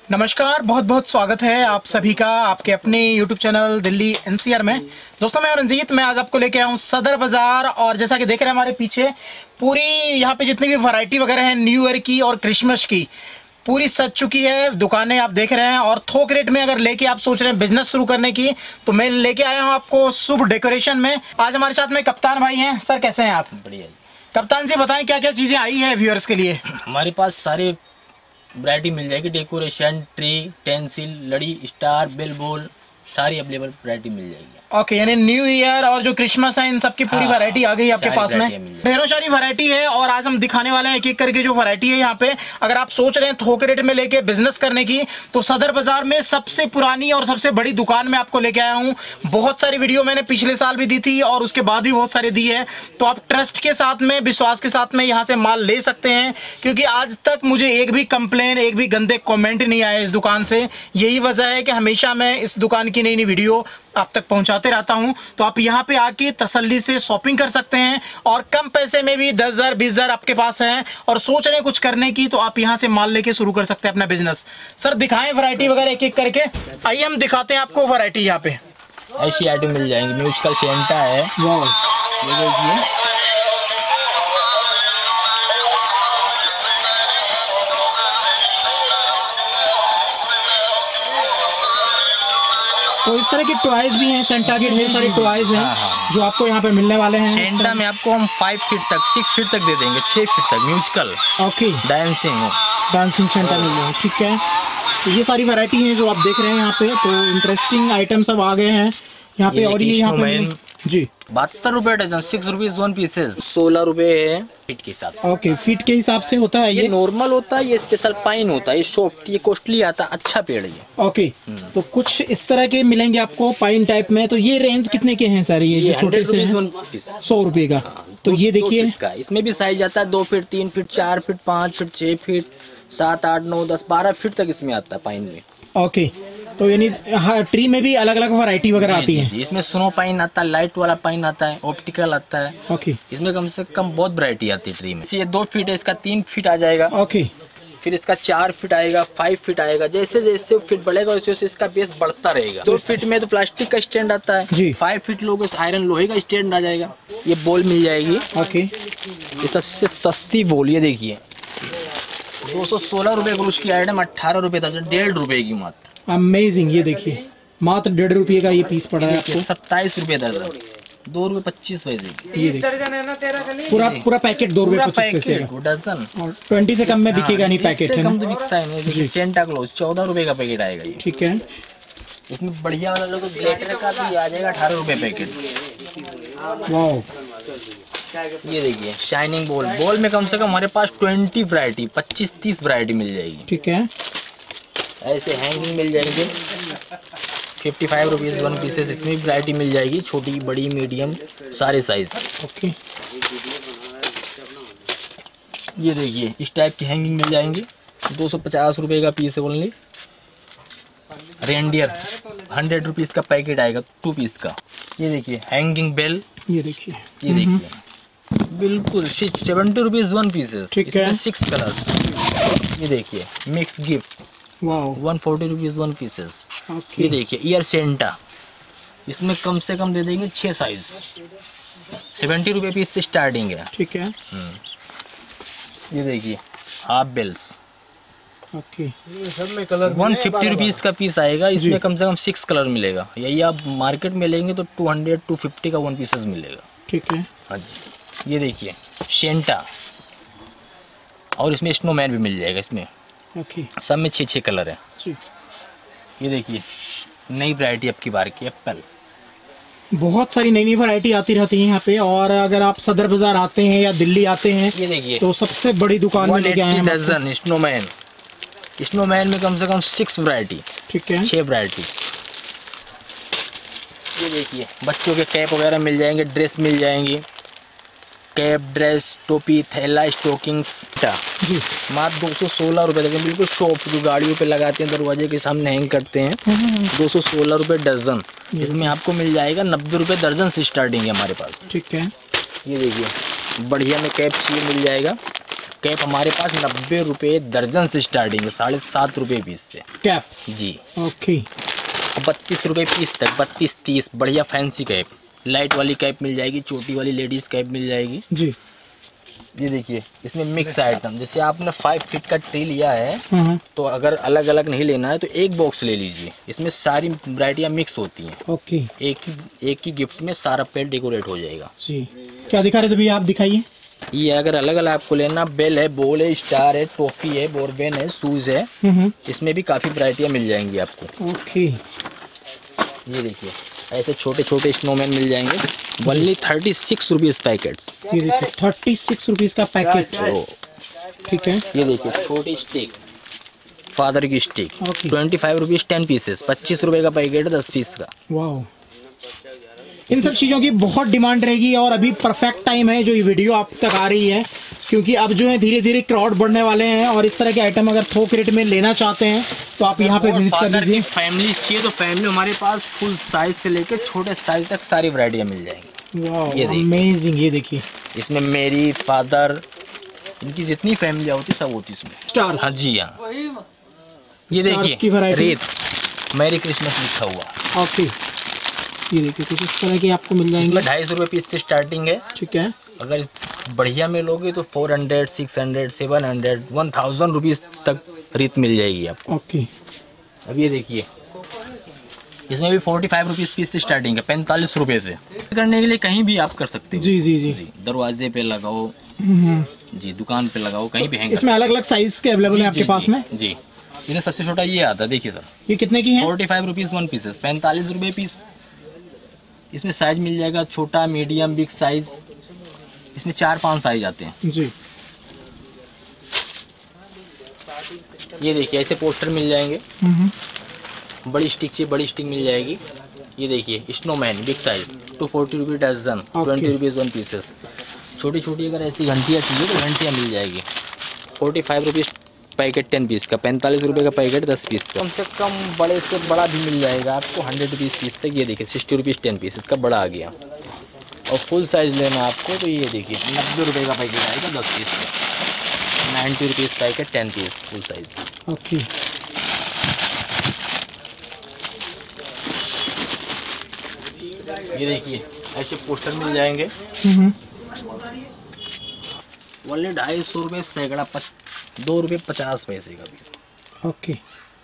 नमस्कार, बहुत बहुत स्वागत है आप सभी का आपके अपने YouTube चैनल दिल्ली एनसीआर में। दोस्तों मैं रंजीत, मैं आज आपको लेके आया हूँ सदर बाज़ार। और जैसा कि देख रहे हैं हमारे पीछे पूरी यहाँ पे जितनी भी वैरायटी वगैरह है न्यू ईयर की और क्रिसमस की पूरी सज चुकी है दुकानें, आप देख रहे हैं। और थोक रेट में अगर लेके आप सोच रहे हैं बिजनेस शुरू करने की तो मैं लेके आया हूँ आपको शुभ डेकोरेशन में। आज हमारे साथ में कप्तान भाई हैं। सर कैसे हैं आप? बढ़िया। कप्तान जी बताएं क्या क्या चीज़ें आई है व्यूअर्स के लिए। हमारे पास सारी वैरायटी मिल जाएगी, डेकोरेशन, ट्री, टेंसिल, लड़ी, स्टार, बेल बॉल, सारी अवेलेबल वैरायटी मिल जाएगी। ओके, यानी न्यू ईयर और जो क्रिसमस है इन सब की पूरी वैरायटी आ गई आपके पास में। ढेरों सारी वैरायटी है और आज हम दिखाने वाले हैं एक एक करके जो वैरायटी है यहाँ पे। अगर आप सोच रहे हैं थोक रेट में लेके बिजनेस करने की तो सदर बाजार में सबसे पुरानी और सबसे बड़ी दुकान में आपको लेके आया हूँ। बहुत सारी वीडियो मैंने पिछले साल भी दी थी और उसके बाद भी बहुत सारी दी है, तो आप ट्रस्ट के साथ में, विश्वास के साथ में यहाँ से माल ले सकते हैं। क्योंकि आज तक मुझे एक भी कंप्लेन, एक भी गंदे कॉमेंट नहीं आए इस दुकान से। यही वजह है कि हमेशा मैं इस दुकान की नई नई वीडियो आप तक पहुंचाते रहता हूं। तो आप यहां पे आके तसल्ली से शॉपिंग कर सकते हैं और कम पैसे में भी 10,000 20,000 आपके पास हैं और सोच रहे हैं कुछ करने की तो आप यहां से माल लेके शुरू कर सकते हैं अपना बिजनेस। सर दिखाएं वैरायटी वगैरह एक एक करके। आइए हम दिखाते हैं आपको वैरायटी। यहाँ पे ऐसी आइटम मिल जाएंगी। म्यूजिकल सेंटा है, ये देखिए। तो इस तरह के टॉयज भी हैं, सेंटा के ढेर सारे टॉयज हैं जो आपको यहाँ पे मिलने वाले हैं। सेंटा में आपको हम 5 फीट तक, 6 फीट तक दे देंगे, 6 फीट तक म्यूजिकल। ओके, डांसिंग सेंटा मिल जाएगा। ठीक है, तो ये सारी वैरायटी है जो आप देख रहे हैं यहाँ पे। तो इंटरेस्टिंग आइटम सब आ गए हैं यहाँ पे। और ये यहाँ पे जी 72 रुपए डजन, 6 रुपीज 1 पीसेस, 16 रुपए है फीट के हिसाब। ओके, फीट के हिसाब से होता है। ये नॉर्मल होता है, ये स्पेशल पाइन होता है, ये सॉफ्ट, ये कॉस्टली आता है, अच्छा पेड़ है। ओके, तो कुछ इस तरह के मिलेंगे आपको पाइन टाइप में। तो ये रेंज कितने के हैं सर? ये छोटे से 100 रुपए का। तो ये देखिए, इसमें भी साइज आता है 2 feet, 3 feet, 4 feet, 5 feet, 6 feet, 7, 8, 9, 10, 12 feet तक इसमें आता है पाइन में। ओके, तो यानी हाँ, ट्री में भी अलग अलग वैरायटी वगैरह आती है। इसमें स्नो पाइन आता है, लाइट वाला पाइन आता है, ऑप्टिकल आता है। ओके, इसमें कम से कम बहुत वैरायटी आती है ट्री में। ये 2 फीट है, इसका 3 फीट आ जाएगा। ओके, फिर इसका 4 फीट आएगा, 5 फीट आएगा। जैसे जैसे फीट बढ़ेगा वैसे वैसे इसका बेस बढ़ता रहेगा। 2 फीट में तो प्लास्टिक का स्टैंड आता है, 5 फीट लोगे तो आयरन लोहे का स्टैंड आ जाएगा। ये बॉल मिल जाएगी। ओके, ये सबसे सस्ती बॉल, ये देखिए 216 रुपए का उसकी आइटम, 18 रुपए दर्जन, 1.5 रुपए की मात्र। अमेजिंग, ये देखिए मात्र 1.5 रुपए का ये पीस पड़ रहा है आपको। 27 रुपए दर्जन, 2 रुपए 25 पैसे। ये पूरा पैकेट 2 रुपए 25 पैसे का डजन। और 20 से कम में बिकेगा नहीं पैकेट, है ना? कम तो बिकता है नहीं। सेंटा क्लॉज 14 रुपए का पैकेट आएगा ये। ठीक है, इसमें बढ़िया वाला लोग ग्लिटर का भी आ जाएगा, 18 रुपए पैकेट। वाओ, ये देखिए शाइनिंग बॉल। बॉल में कम से कम हमारे पास 20 वैरायटी, 25-30 वैरायटी मिल जाएगी। ठीक है, ऐसे हैंगिंग मिल जाएंगे 55 रुपीज 1 पीसेस। इसमें भी वैरायटी मिल जाएगी, छोटी, बड़ी, मीडियम, सारे साइज। ओके, ये देखिए इस टाइप की हैंगिंग मिल जाएंगी, 250 रुपए का पीस है ओनली। रेंडियर 100 रुपीज का पैकेट आएगा, 2 पीस का। ये देखिए हैंगिंग बेल, ये देखिए, ये देखिए बिल्कुल 70 रुपीज 1 पीसेस। ठीक है, 6 कलर। ये देखिए mix gift, wow, 140 rupees 1 pieces. Okay, ये देखिए ईयर सेंटा, इसमें कम से कम दे देंगे 6 साइज, 70 रुपए पीस से स्टार्टिंग है। ठीक है, ये देखिए हाफ बेल्स, ओके, सब में कलर 150 रुपीज का पीस आएगा। इसमें कम से कम 6 कलर मिलेगा। यही आप मार्केट में लेंगे तो 200-250 का 1 पीसेस मिलेगा। ठीक है, हाँ जी। ये देखिए सेंटा, और इसमें स्नोमैन भी मिल जाएगा। इसमें ओके, सब में 6 कलर है जी। ये देखिए नई वैरायटी आपकी बार की एप्पल। बहुत सारी नई नई वैरायटी आती रहती है यहाँ पे। और अगर आप सदर बाजार आते हैं या दिल्ली आते हैं, ये देखिए तो सबसे बड़ी दुकान में लेके आए हैं डजन स्नोमैन। स्नोमैन में कम से कम 6 वैरायटी। ठीक है, 6 वैरायटी। ये देखिए बच्चों के कैप वगैरह मिल जाएंगे, ड्रेस मिल जाएंगी, कैप, ड्रेस, टोपी, थैला, स्टॉकिंग्स जी। मात्र 216 रुपये तक, बिल्कुल शॉप जो गाड़ियों पे लगाते हैं, दरवाजे के सामने हैंग करते हैं। 216 रुपये डजन। इसमें आपको मिल जाएगा 90 रुपये दर्जन से स्टार्टिंग है हमारे पास। ठीक है, ये देखिए बढ़िया में कैप चाहिए मिल जाएगा, कैप हमारे पास 90 रुपये दर्जन से स्टार्टिंग है, 7.5 रुपये पीस से कैप जी। ओके 32 रुपये पीस तक, 32-30 बढ़िया फैंसी कैप। लाइट वाली कैप मिल जाएगी, छोटी वाली लेडीज़ कैप मिल जाएगी जी। ये देखिए इसमें मिक्स आइटम, जैसे आपने 5 फीट का ट्री लिया है तो अगर अलग अलग नहीं लेना है तो एक बॉक्स ले लीजिए, इसमें सारी वैरायटियाँ मिक्स होती हैं। ओके एक ही गिफ्ट में सारा पेड़ डेकोरेट हो जाएगा जी। क्या दिखा रहे थे भैया, आप दिखाइए। ये अगर अलग अलग आपको लेना, बेल है, बॉल है, स्टार है, टॉफी है, बोरबेन है, शूज है, इसमें भी काफी वैरायटियाँ मिल जाएंगी आपको। ओके ये देखिए ऐसे छोटे छोटे स्नोमैन मिल जाएंगे, ओनली 36 रुपीज पैकेट। ये देखिए 36 रुपीज का पैकेट, ठीक है। ये देखिए छोटी स्टिक, फादर की स्टिक, 25 रुपीज 10 पीसेस, 25 रुपए का पैकेट 10 पीस का। वाह, इन सब चीज़ों की बहुत डिमांड रहेगी और अभी परफेक्ट टाइम है जो ये वीडियो आप तक आ रही है, क्योंकि अब जो है धीरे धीरे क्राउड बढ़ने वाले हैं और इस तरह के आइटम अगर थोक रेट में लेना चाहते हैं तो आप यहाँ पे विजिट कर लीजिए। फैमिली चाहिए तो फैमिली हमारे पास फुल साइज से लेकर छोटे साइज तक सारी वैरायटियाँ मिल जाएंगी। वाह अमेजिंग। ये देखिए इसमें मेरी फादर, इनकी जितनी फैमिलियाँ होती सब होती इसमें। स्टार, हाँ जी हाँ। ये देखिए रेत मैरी क्रिसमस लिखा हुआ। ओके ये देखिए कुछ इस तरह के आपको मिल जाएंगे। 250 रुपये पीस से स्टार्टिंग है, ठीक है। अगर बढ़िया में लोगे तो 400, 600, 700, 1000 रुपीज तक रेत मिल जाएगी आपको। ओके अब ये देखिए इसमें भी 45 रुपीज पीस से स्टार्टिंग है, 45 रुपये से। करने के लिए कहीं भी आप कर सकते हो। जी जी जी, दरवाजे पे लगाओ जी, दुकान पे लगाओ, कहीं भी हैंग। इसमें अलग अलग साइज के अवेलेबल है आपके पास में जी। इसमें सबसे छोटा ये आता है, देखिए सर ये कितने की है? 45 रुपीज 1 पीसेस, 45 रुपये पीस। इसमें साइज मिल जाएगा छोटा, मीडियम, बिग साइज। इसमें 4-5 साइज आते हैं जी। ये देखिए ऐसे पोस्टर मिल जाएंगे। बड़ी स्टिक चाहिए, बड़ी स्टिक मिल जाएगी। ये देखिए snowman big size 240 rupees dozen, 20 rupees 1 pieces. छोटी छोटी अगर ऐसी घंटियाँ चाहिए तो घंटियाँ मिल जाएगी, 45 रुपीज पैकेट 10 पीस का, 45 रुपये का पैकेट 10 पीस का। कम से कम बड़े से बड़ा भी मिल जाएगा आपको 100 रुपीज़ पीस तक। ये देखिए 60 रुपीज़ 10 पीस इसका बड़ा आ गया। और फुल साइज लेना आपको तो ये देखिए 90 रुपये का पैकेट आएगा 10 पीस का, 90 rupees packet 10 piece full size. Okay ये देखिए ऐसे पोस्टर मिल जाएंगे, ओनली 250 रुपये सैकड़ा, 2 रुपये 50 पैसे का पीस। ओके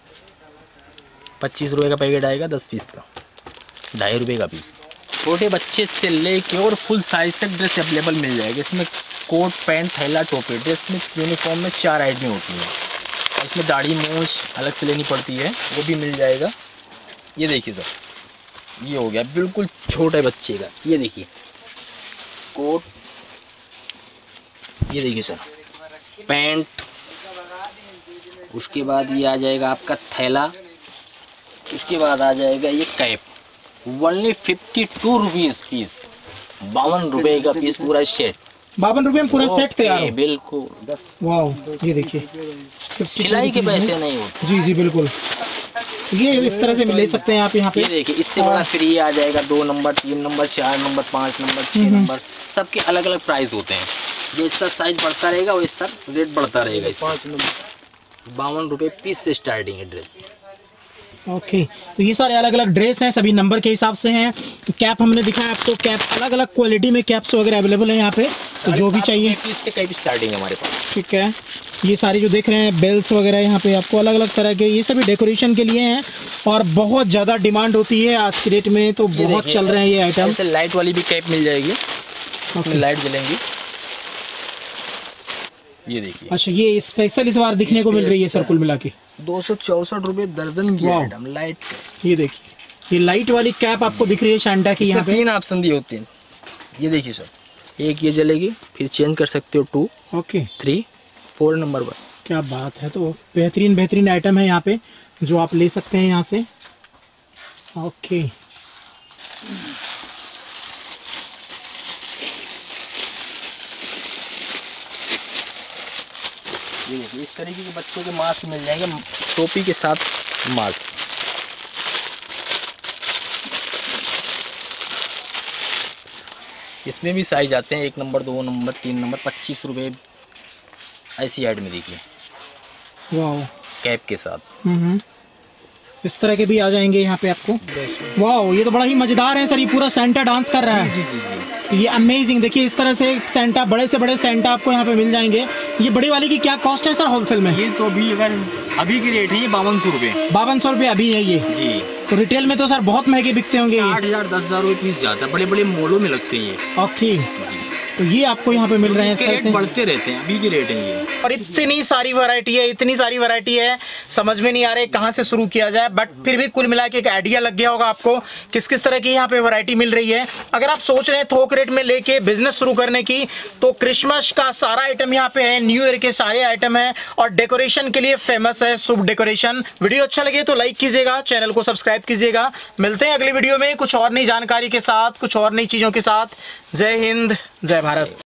25 रुपये का पैकेट आएगा 10 पीस का, 2.5 रुपये का पीस। छोटे बच्चे से लेके और फुल साइज तक ड्रेस अवेलेबल मिल जाएगा। इसमें कोट, पैंट, थैला, टोपी, ड्रेस में यूनिफॉर्म में 4 आइटमें होती हैं। इसमें दाढ़ी मूंछ अलग से लेनी पड़ती है, वो भी मिल जाएगा। ये देखिए सर ये हो गया बिल्कुल छोटे बच्चे का। ये देखिए कोट, ये देखिए सर पैंट, उसके बाद ये आ जाएगा आपका थैला, उसके बाद आ जाएगा ये कैप, ओनली 52 रुपीज़ पीस, 52 रुपये का पीस पूरा सेट। 52 रुपये में पूरा सेट तैयार है। बिल्कुल। वाह ये देखिए सिलाई के पैसे नहीं होते। जी जी बिल्कुल, ये इस तरह से ले सकते हैं आप यहाँ पे। ये देखिए इससे बड़ा फ्री आ जाएगा, 2 number, 3 number, 4 number, 5 number, 6 number, सबके अलग अलग प्राइस होते हैं। जैसा साइज बढ़ता रहेगा वैसा रेट बढ़ता रहेगा। इस 52 रुपये पीस से स्टार्टिंग है ड्रेस। ओके तो ये सारे अलग अलग ड्रेस हैं, सभी नंबर के हिसाब से हैं। कैप हमने दिखाया आपको, कैप अलग अलग क्वालिटी में कैप्स वगैरह अवेलेबल है यहाँ पे, तो जो भी चाहिए पीस से कैप स्टार्टिंग है हमारे पास। ठीक है, ये सारी जो देख रहे हैं बेल्स वगैरह यहाँ पे आपको अलग अलग तरह के, ये सभी डेकोरेशन के लिए हैं और बहुत ज़्यादा डिमांड होती है आज के डेट में, तो बहुत चल रहे हैं ये आइटम। लाइट वाली भी कैप मिल जाएगी, लाइट जलेंगी। ये देखिए अच्छा ये स्पेशल इस बार दिखने को मिल रही है सर, कुल मिला के 264 रुपये दर्जन की आइटम लाइट। ये देखिए ये लाइट वाली कैप आपको दिख रही है शांटा की, यहाँ पे 3 ऑप्शन दिए होते हैं। ये देखिए सर, एक ये जलेगी, फिर चेंज कर सकते हो 2, ओके 3, 4 नंबर 1। क्या बात है, तो बेहतरीन आइटम है यहाँ पे जो आप ले सकते हैं यहाँ से। ओके ये देखिए इस तरीके के बच्चों के मास्क मिल जाएंगे, टोपी के साथ मास्क। इसमें भी साइज आते हैं, 1 नंबर, 2 नंबर, 3 नंबर, 25 रुपये ऐसी ऐड में देखिए, वाह, कैप के साथ। इस तरह के भी आ जाएंगे यहाँ पे आपको। वाह, ये तो बड़ा ही मजेदार है सर, ये पूरा सेंटा डांस कर रहा है। जी। ये अमेजिंग, देखिए इस तरह से सेंटा, बड़े से बड़े सेंटा आपको यहाँ पे मिल जाएंगे। ये बड़ी वाली की क्या कॉस्ट है सर होलसेल में? ये तो अभी अगर अभी की रेट है ये 5200 रुपये। 5200 रुपये अभी है ये जी। तो रिटेल में तो सर बहुत महंगे बिकते होंगे। 8000 10,000 रुपये पीस जाता है, बड़े बड़े मॉलों में लगते हैं ये। ओके, तो ये आपको यहाँ पे मिल रहे हैं। इसके रेट बढ़ते रहते हैं, अभी के रेट है ये। और इतनी सारी वैरायटी है, इतनी सारी वैरायटी है, समझ में नहीं आ रहा है कहाँ से शुरू किया जाए। बट फिर भी कुल मिला के एक आइडिया लग गया होगा आपको किस किस तरह की यहाँ पे वैरायटी मिल रही है। अगर आप सोच रहे हैं थोक रेट में लेके बिजनेस शुरू करने की, तो क्रिसमस का सारा आइटम यहाँ पे है, न्यू ईयर के सारे आइटम है, और डेकोरेशन के लिए फेमस है शुभ डेकोरेशन। वीडियो अच्छा लगे तो लाइक कीजिएगा, चैनल को सब्सक्राइब कीजिएगा। मिलते हैं अगली वीडियो में कुछ और नई जानकारी के साथ, कुछ और नई चीज़ों के साथ। जय हिंद, जय भारत।